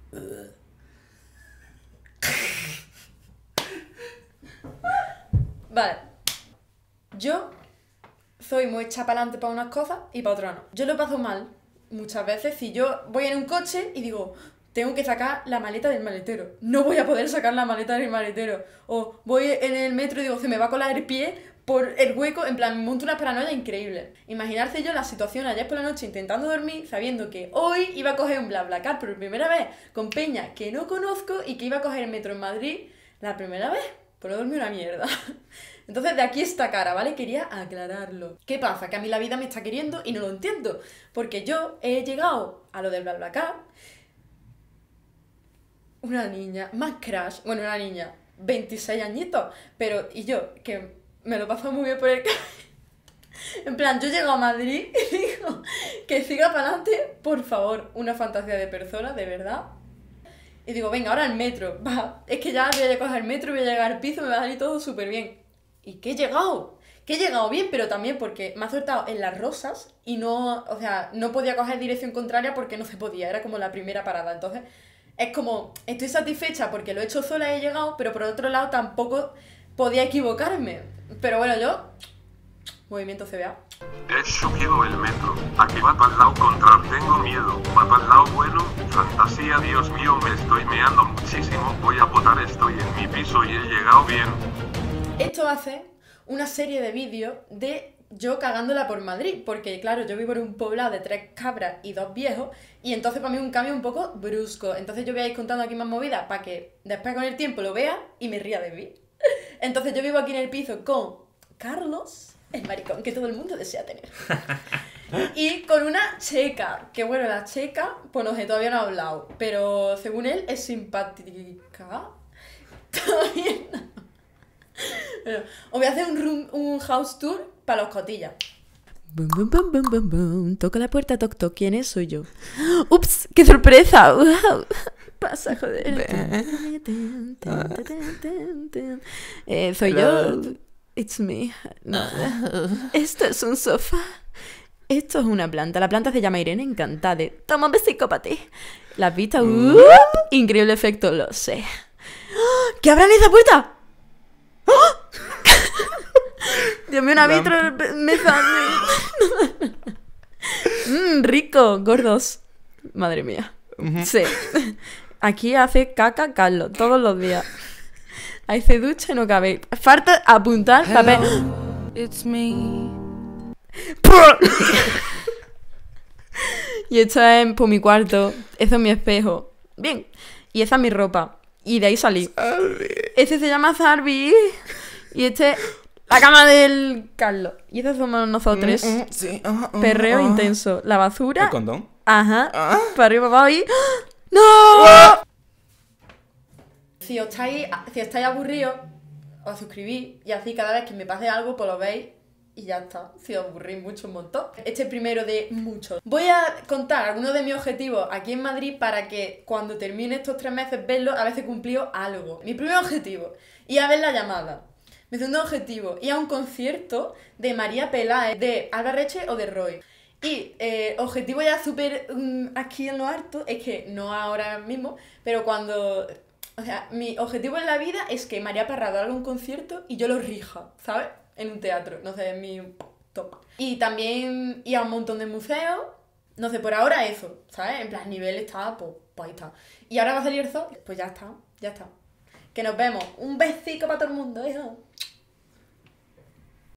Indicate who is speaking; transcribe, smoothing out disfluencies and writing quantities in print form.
Speaker 1: Vale. Yo soy muy hecha para adelante para unas cosas y para otras no. Yo lo paso mal muchas veces si yo voy en un coche y digo, tengo que sacar la maleta del maletero. No voy a poder sacar la maleta del maletero. O voy en el metro y digo, se me va a colar el pie por el hueco. En plan, me monto una paranoia increíble. Imaginarse yo la situación ayer por la noche intentando dormir, sabiendo que hoy iba a coger un BlaBlaCar por primera vez con peña que no conozco y que iba a coger el metro en Madrid la primera vez. Pues no dormí una mierda. Entonces de aquí esta cara, ¿vale? Quería aclararlo. ¿Qué pasa? Que a mí la vida me está queriendo y no lo entiendo. Porque yo he llegado a lo del BlaBlaCar. Una niña, más crash, bueno, una niña, 26 añitos, pero, y yo, que me lo paso muy bien por el en plan, yo llego a Madrid y digo que siga para adelante, por favor, una fantasía de persona, de verdad. Y digo, venga, ahora el metro, va, es que ya voy a coger el metro, voy a llegar al piso, me va a salir todo súper bien. ¿Y qué he llegado? Que he llegado bien, pero también porque me ha soltado en Las Rosas y no, o sea, no podía coger dirección contraria porque no se podía, era como la primera parada, entonces... Es como, estoy satisfecha porque lo he hecho sola y he llegado, pero por otro lado tampoco podía equivocarme. Pero bueno, yo... Movimiento CBA.
Speaker 2: He subido el metro. Aquí va para el lado contrario. Tengo miedo. Va para el lado bueno. Fantasía, Dios mío, me estoy meando muchísimo. Voy a botar, estoy en mi piso y he llegado bien.
Speaker 1: Esto hace una serie de vídeos de yo cagándola por Madrid, porque claro, yo vivo en un poblado de 3 cabras y 2 viejos, y entonces para mí es un cambio un poco brusco. Entonces yo voy a ir contando aquí más movidas para que después con el tiempo lo vea y me ría de mí. Entonces yo vivo aquí en el piso con Carlos, el maricón que todo el mundo desea tener. Y con una checa, que bueno, la checa, pues no sé, todavía no ha hablado, pero según él es simpática. Todavía no. Bueno, os voy a hacer un house tour para los cotillas. Bum, bum, bum, bum, bum, bum. Toca la puerta, toc, toc. ¿Quién es? Soy yo. ¡Ups! ¡Qué sorpresa! ¡Wow! Pasa, joder. Soy yo. It's me. No. Esto es un sofá. Esto es una planta. La planta se llama Irene Encantade. Toma un besico para ti. ¿La has visto? Increíble efecto, lo sé. ¿Qué habrá en esa puerta? Dios mío, una vitro me sale. Rico, gordos. Madre mía. Sí. Aquí hace caca Carlos todos los días. Ahí se ducha y no cabe. Falta apuntar papel.
Speaker 3: It's me.
Speaker 1: Y esto es por mi cuarto. Eso es mi espejo. Bien. Y esa es mi ropa. Y de ahí salí. Este se llama Zarbi. Y este... La cama del Carlos. Y estos somos nosotros.
Speaker 3: Sí.
Speaker 1: Perreo intenso. La basura.
Speaker 3: ¿El condón?
Speaker 1: Ajá. Para arriba, para abajo y... ¡No! Si estáis aburridos, os suscribís y así cada vez que me pase algo, pues lo veis y ya está. Si os aburrís mucho, un montón. Este es primero de muchos. Voy a contar algunos de mis objetivos aquí en Madrid para que cuando termine estos 3 meses verlos, a veces cumplido algo. Mi primer objetivo, ir a ver La Llamada. Mi segundo objetivo, ir a un concierto de María Peláez, de Alba Reche o de Roy. Y objetivo ya súper aquí en lo alto, es que no ahora mismo, pero cuando... O sea, mi objetivo en la vida es que María Parrado haga un concierto y yo lo rija, ¿sabes? En un teatro, no sé, es mi top. Y también ir a un montón de museos, no sé, por ahora eso, ¿sabes? En plan, nivel está, pues ahí está. Y ahora va a salir el zoo, pues ya está. Que nos vemos. Un besico para todo el mundo, hijo.